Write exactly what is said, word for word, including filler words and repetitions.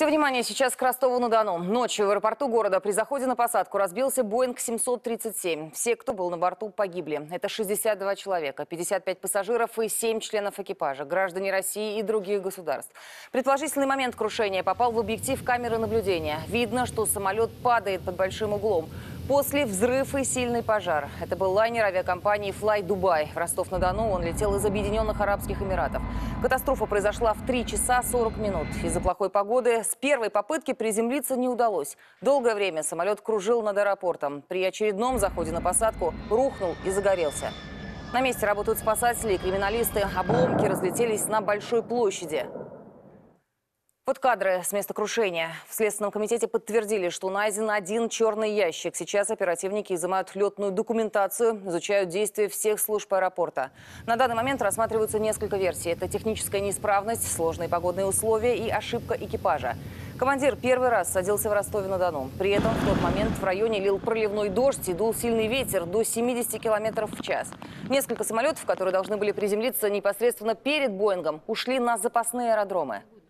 Все внимание сейчас к Ростову-на-Дону. Ночью в аэропорту города при заходе на посадку разбился Боинг семьсот тридцать семь. Все, кто был на борту, погибли. Это шестьдесят два человека, пятьдесят пять пассажиров и семь членов экипажа, граждане России и других государств. Предположительный момент крушения попал в объектив камеры наблюдения. Видно, что самолет падает под большим углом. После взрыв и сильный пожар. Это был лайнер авиакомпании Fly Dubai. В Ростов-на-Дону он летел из Объединенных Арабских Эмиратов. Катастрофа произошла в три часа сорок минут. Из-за плохой погоды с первой попытки приземлиться не удалось. Долгое время самолет кружил над аэропортом. При очередном заходе на посадку рухнул и загорелся. На месте работают спасатели и криминалисты. Обломки разлетелись на большой площади. Вот кадры с места крушения. В Следственном комитете подтвердили, что найден один черный ящик. Сейчас оперативники изымают летную документацию, изучают действия всех служб аэропорта. На данный момент рассматриваются несколько версий. Это техническая неисправность, сложные погодные условия и ошибка экипажа. Командир первый раз садился в Ростове-на-Дону. При этом в тот момент в районе лил проливной дождь и дул сильный ветер до семидесяти километров в час. Несколько самолетов, которые должны были приземлиться непосредственно перед Боингом, ушли на запасные аэродромы.